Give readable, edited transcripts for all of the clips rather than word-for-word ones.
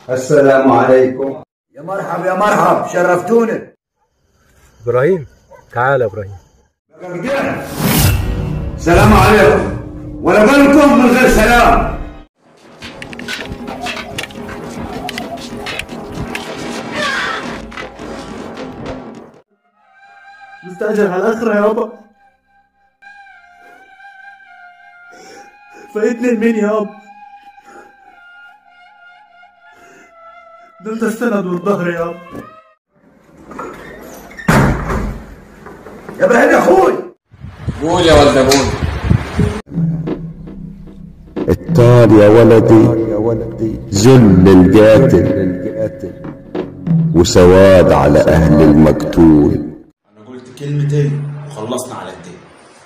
السلام عليكم. يا مرحب يا مرحب، شرفتونا. ابراهيم تعال. ابراهيم السلام عليكم. ولا بالكم من غير سلام. مستعجل على الاخره يابا. فايتني لمين يابا؟ دلت السند والظهر يابا. يا ابراهيم يا اخوي. قول يا ولد ابوي. الطار يا ولدي ذل القاتل وسواد على اهل المقتول. انا قلت كلمتين وخلصنا على الدين.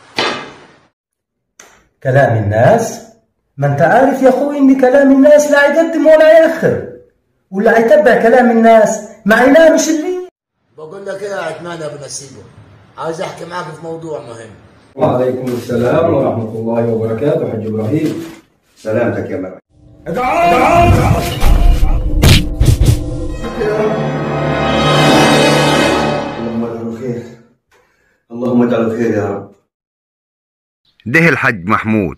كلام الناس؟ ما انت عارف يا اخوي ان كلام الناس لا يقدم ولا يأخر، واللي هيتبع كلام الناس ما ينامش الليل. بقول لك ايه يا عثمان يا ابن السيبه، عايز احكي معاك في موضوع مهم. وعليكم السلام ورحمة الله وبركاته. حاج ابراهيم سلامتك يا مرحبا. اللهم اجعله خير، اللهم اجعله خير يا رب. ده الحج محمود.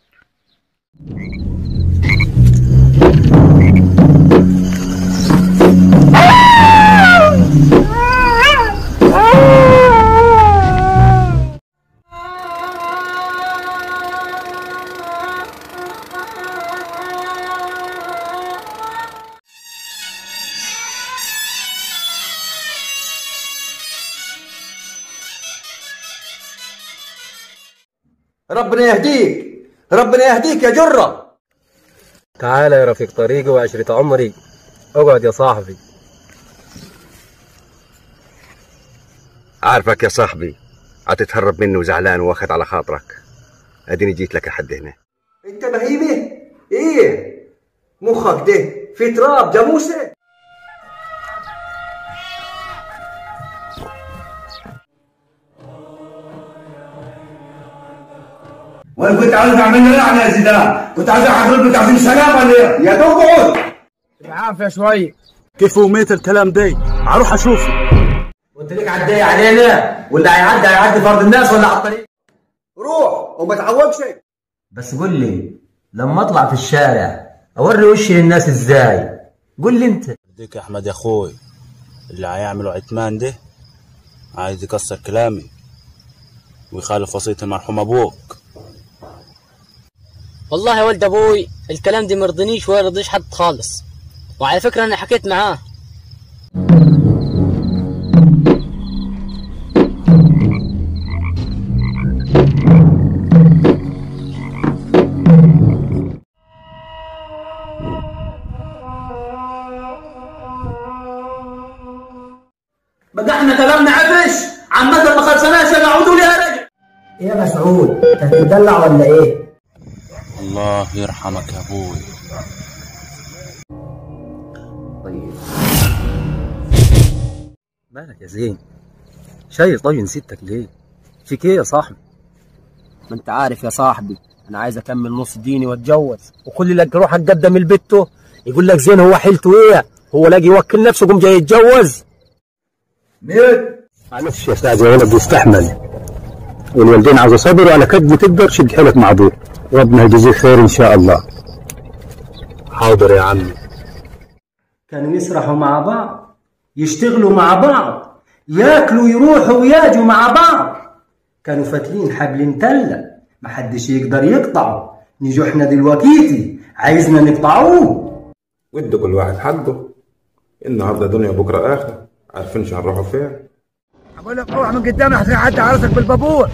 ربنا يهديك، ربنا يهديك يا جرة. تعال يا رفيق طريقي وعشرة عمري. اقعد يا صاحبي. عارفك يا صاحبي هتتهرب منه وزعلان واخد على خاطرك، اديني جيت لك لحد هنا. انت بهيمة ايه؟ مخك ده في تراب جاموسة. وانا كنت عاوز اعمل له لعنه يا زيدان، كنت عاوز احضر له تعظيم سلام ولا ايه؟ يا دوب اقعد. العافيه شويه. كيف وميت الكلام ده؟ هروح اشوفه. وانت ليك عدايه علينا؟ واللي هيعدي فرض الناس ولا على الطريق؟ روح وما تعوقش. بس قول لي لما اطلع في الشارع اوري وشي للناس ازاي؟ قول لي انت. يا احمد يا اخوي، اللي هيعمله عثمان ده عايز يكسر كلامي ويخالف وصية المرحوم ابوك. والله يا ولد ابوي الكلام دي مرضنيش ولا يرضيش حد خالص، وعلى فكرة انا حكيت معاه. بقى احنا كلامنا عفش، عامة ما خلصناش نعودوا لها رجل. ايه يا مسعود؟ انت بتدلع ولا ايه؟ الله يرحمك يا ابوي. طيب مالك يا زين؟ شايل طاجن ستك ليه؟ فيك ايه يا صاحبي؟ ما انت عارف يا صاحبي انا عايز اكمل نص ديني واتجوز، وكل اللي اروح اتقدم لبيته يقول لك زين هو حيلته ايه؟ هو لاقي يوكل نفسه قوم جاي يتجوز؟ مين؟ معلش يا استاذ يا ولد يستحمل، والوالدين عاوزة صبر وعلى قد ما تقدر شد حيلك مع ابوك، ربنا يجزيه خير ان شاء الله. حاضر يا عمي. كانوا يسرحوا مع بعض، يشتغلوا مع بعض، ياكلوا يروحوا وياجوا مع بعض، كانوا فاتلين حبل متلة محدش يقدر يقطعه، نيجوا احنا دلوقتي عايزنا نقطعوه. ودوا كل واحد حقه، النهارده دنيا بكره اخره، عارفين شو هنروحوا فين؟ بقول لك اوعى من قدامي احسن حد عرسك بالبابور.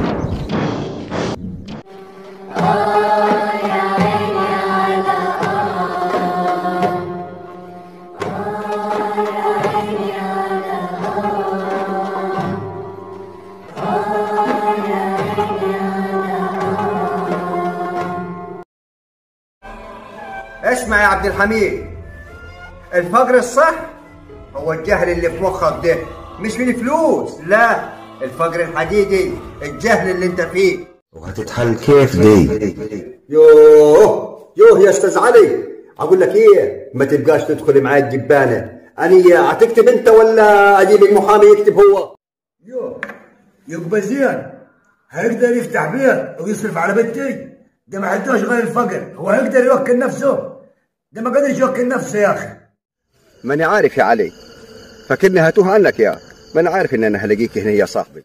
اسمع يا عبد الحميد، الفقر الصح هو الجهل اللي في مخك ده، مش من فلوس، لا، الفقر الحقيقي الجهل اللي انت فيه. وهتتحل كيف دي؟ يوه يا استاذ علي، اقول لك ايه، ما تبقاش تدخل معايا الجبانه. اني هتكتب انت ولا اجيب المحامي يكتب هو؟ يبقى زين، هيقدر يفتح بيت ويصرف على بنتي؟ ده ما حدوش غير الفقر، هو هيقدر يوكل نفسه؟ ده ما قدرش يوكل نفسه يا اخي. ماني عارف يا علي، فاكرني هتوه عنك ياك. ما انا عارف ان انا هلاقيك هنا يا صاحبي.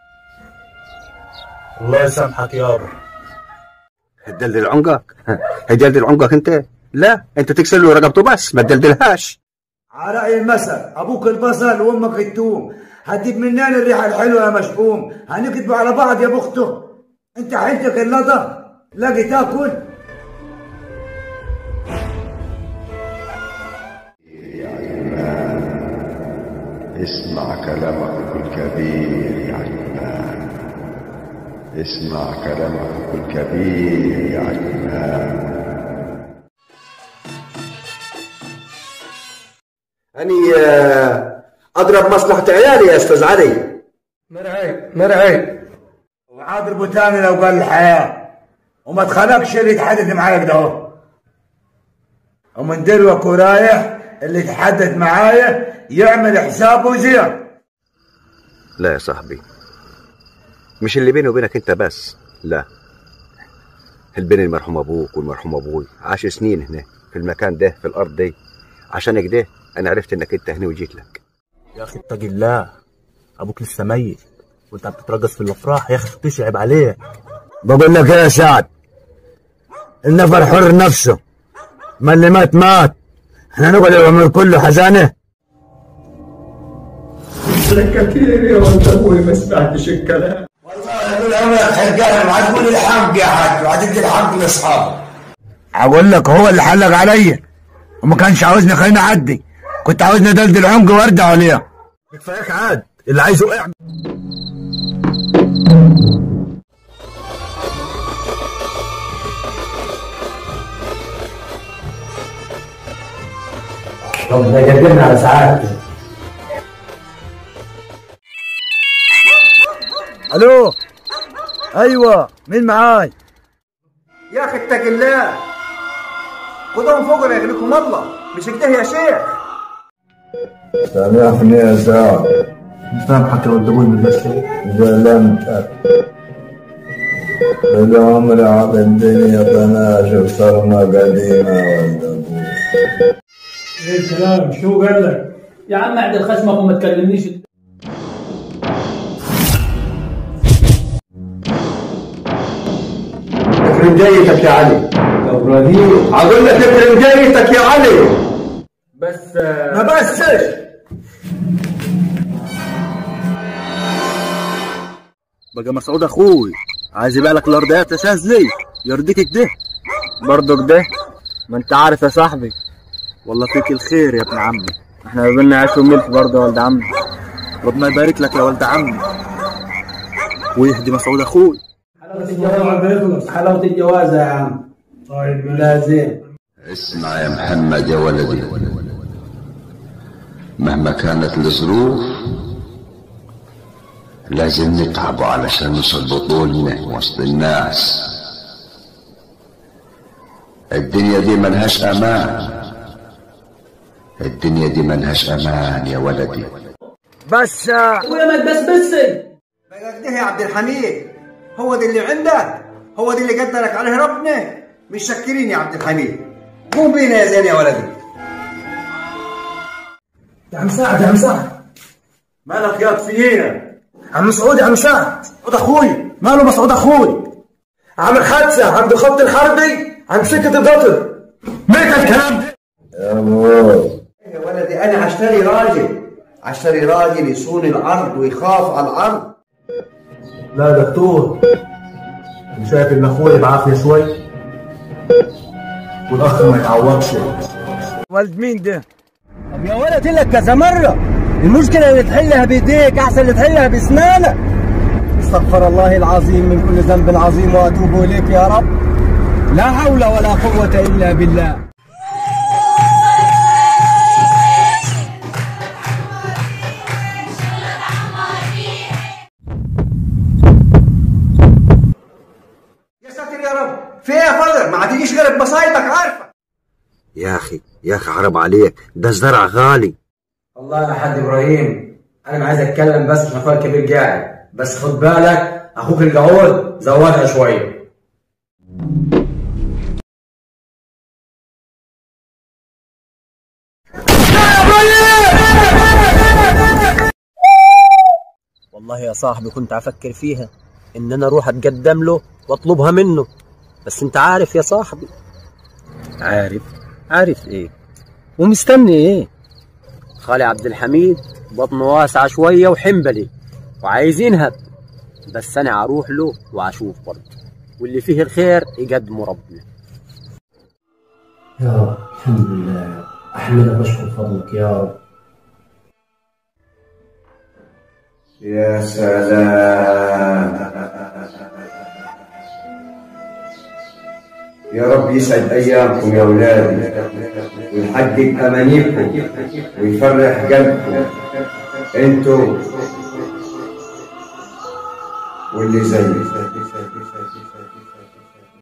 الله يسامحك يابا. هتدلدل عنقك؟ هتدلدل عنقك انت؟ لا، انت تكسر له رقبته بس ما تدلدلهاش. على رأي المثل، ابوك البصل وامك التوم، هتجيب منين الريحه الحلوه يا مشؤوم؟ هنكذبوا على بعض يا بخته. انت حيلتك اللضه لاقي تاكل؟ اسمع كلام أخوك الكبير يا عجمان، اسمع كلام أخوك الكبير يا عجمان. أني أضرب مصلحة عيالي يا أستاذ علي. مرعي وعاضربه تاني لو قال الحياة، وما تخلقش اللي يتحدث معايا كده اهو. ومن دلوقتي ورايح اللي يتحدث معايا يعمل حسابه زين. لا يا صاحبي، مش اللي بيني وبينك انت بس، لا، اللي بين المرحوم ابوك والمرحوم ابوي. عاش سنين هنا في المكان ده في الارض دي، عشان كده انا عرفت انك انت هنا وجيت لك. يا اخي اتقي الله، ابوك لسه ميت وانت بتترقص في الافراح يا اخي، تشعب عليك. بقول لك ايه يا سعد، النفر حر نفسه، ما اللي مات مات، احنا نقعد العمر كله حزانه. كثير يا ولد ابوي ما سمعتش الكلام. والله طول عمرك حرقان وهتقول الحق يا حاج وهتدي الحق لاصحابك. اقول لك هو اللي حلق عليا وما كانش عاوزني خليني اعدي، كنت عاوزني ادلدل عنق وارجع عليها. كفاياك عاد، اللي عايزه اعمل. طب ده جددنا على ساعات. الو، ايوه مين معاي؟ يا أخي اتق الله، خدهم فوق يغلكم الله، مش كده يا شيخ؟ سامحني يا سعد. سامحك يا ولد ابوي من الشيء. ظلمتك بالعمر على الدنيا طناش وصرنا قديمة ولد ابوي. ايه الكلام؟ شو قال لك؟ يا عم اعدل خشمك وما تكلمنيش. اكرم جيتك يا علي. يا ابراهيم اقول لك اكرم جيتك يا علي. بس ما بسش. بقى مسعود اخوي عايز يبيع لك الارضيات يا شاذلي، يرضيك كده؟ برضه كده؟ ما انت عارف يا صاحبي، والله فيك الخير يا ابن عمي، احنا ما بينا عيش وملك برضه يا ولد عمي. ربنا يبارك لك يا ولد عمي ويهدي مسعود اخوي. حلاوة الجوازة يا عم. طيب لا زين. اسمع يا محمد يا ولدي، مهما كانت الظروف لازم نتعب علشان نوصل بطولنا وسط الناس. الدنيا دي ملهاش امان، الدنيا دي ملهاش امان يا ولدي. بس اخويا ما تبسبسي بقى كده يا عبد الحميد، هو ده اللي عندك؟ هو ده اللي قدرك عليه ربنا؟ مش شاكرين يا عبد الحميد. قوم بينا يا زين يا ولدي. يا عم سعد، يا عم سعد مالك ياض في ايه؟ عم مسعود، يا عم سعد. مسعود اخوي. ماله مسعود اخوي؟ عامل حادثه عند الخط الحربي عند سكه القطر. مين الكلام ده؟ يا ابوي يا ولدي انا هشتري راجل يصون العرض ويخاف على العرض. لا يا دكتور، انا شايف ان اخويا بعافيه شوي والاخ ما يتعوضش. ولد مين ده؟ طب يا ولد لك كذا مرة، المشكلة اللي تحلها بيديك أحسن اللي تحلها بأسنانك. استغفر الله العظيم من كل ذنب عظيم وأتوب إليك يا رب. لا حول ولا قوة إلا بالله. يا ساتر يا رب، في ايه يا فضل؟ ما عاديش غير بمصايبك عارفة. يا اخي حرام عليك، ده الزرع غالي. والله يا حاج ابراهيم انا ما عايز اتكلم بس عشان اخويا الكبير قاعد، بس خد بالك اخوك الجعود زودها شويه. والله يا صاحبي كنت افكر فيها ان انا اروح اتقدم له واطلبها منه، بس انت عارف يا صاحبي. عارف ايه ومستني ايه؟ خالي عبد الحميد بطنه واسعه شويه وحنبلي وعايز ينهب، بس انا هروح له واشوف برضه، واللي فيه الخير يقدمه ربنا. يا رب الحمد لله يا رب، احمدك واشكر فضلك يا رب. يا سلام، يا رب يسعد ايامكم يا اولادي ويحقق امانيكم ويفرح قلبكم انتوا واللي زيك.